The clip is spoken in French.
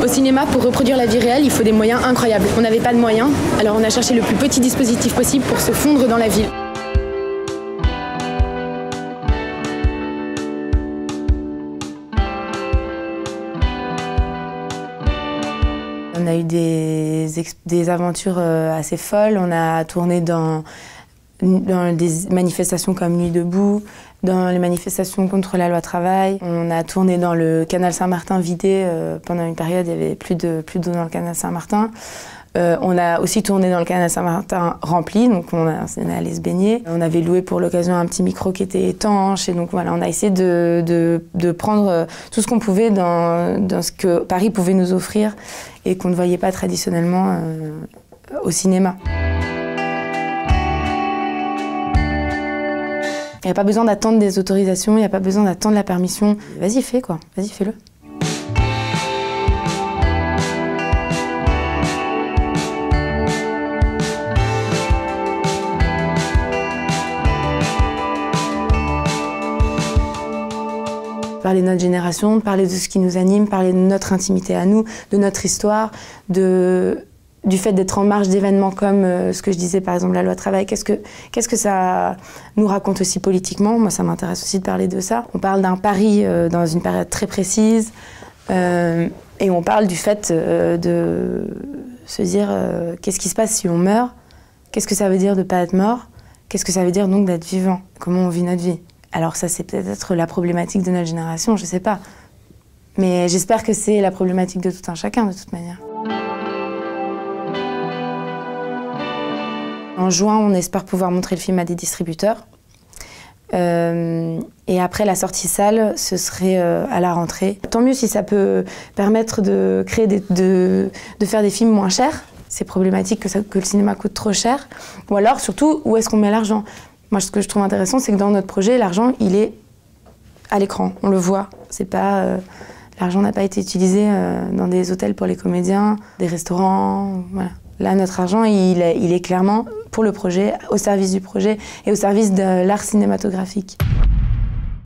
Au cinéma, pour reproduire la vie réelle, il faut des moyens incroyables. On n'avait pas de moyens, alors on a cherché le plus petit dispositif possible pour se fondre dans la ville. On a eu des aventures assez folles. On a tourné dans des manifestations comme Nuit debout, dans les manifestations contre la loi travail. On a tourné dans le canal Saint-Martin vidé. Pendant une période, il n'y avait plus d'eau dans le canal Saint-Martin. On a aussi tourné dans le canal Saint-Martin rempli, donc on est allé se baigner. On avait loué pour l'occasion un petit micro qui était étanche, et donc voilà, on a essayé de prendre tout ce qu'on pouvait dans ce que Paris pouvait nous offrir et qu'on ne voyait pas traditionnellement au cinéma. Il n'y a pas besoin d'attendre des autorisations, il n'y a pas besoin d'attendre la permission. Vas-y, fais quoi, vas-y, fais-le. Parler de notre génération, parler de ce qui nous anime, parler de notre intimité à nous, de notre histoire, du fait d'être en marge d'événements comme ce que je disais, par exemple, la loi travail. Qu'est-ce que ça nous raconte aussi politiquement? Moi, ça m'intéresse aussi de parler de ça. On parle d'un Paris dans une période très précise et on parle du fait de se dire qu'est-ce qui se passe si on meurt? Qu'est-ce que ça veut dire de ne pas être mort? Qu'est-ce que ça veut dire donc d'être vivant? Comment on vit notre vie? Alors ça, c'est peut-être la problématique de notre génération, je ne sais pas. Mais j'espère que c'est la problématique de tout un chacun, de toute manière. En juin, on espère pouvoir montrer le film à des distributeurs. Et après la sortie salle, ce serait à la rentrée. Tant mieux si ça peut permettre de créer de faire des films moins chers. C'est problématique que le cinéma coûte trop cher. Ou alors, surtout, où est-ce qu'on met l'argent? Moi, ce que je trouve intéressant, c'est que dans notre projet, l'argent, il est à l'écran. On le voit. C'est pas, l'argent n'a pas été utilisé dans des hôtels pour les comédiens, des restaurants. Voilà. Là, notre argent, il est clairement pour le projet, au service du projet et au service de l'art cinématographique.